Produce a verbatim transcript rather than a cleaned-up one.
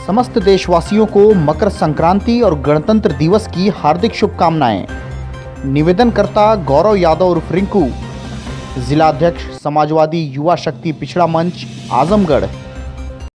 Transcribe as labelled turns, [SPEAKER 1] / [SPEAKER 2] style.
[SPEAKER 1] समस्त देशवासियों को मकर संक्रांति और गणतंत्र दिवस की हार्दिक शुभकामनाएं। निवेदनकर्ता गौरव यादव उर्फ रिंकू, जिला अध्यक्ष समाजवादी युवा शक्ति पिछड़ा मंच, आजमगढ़।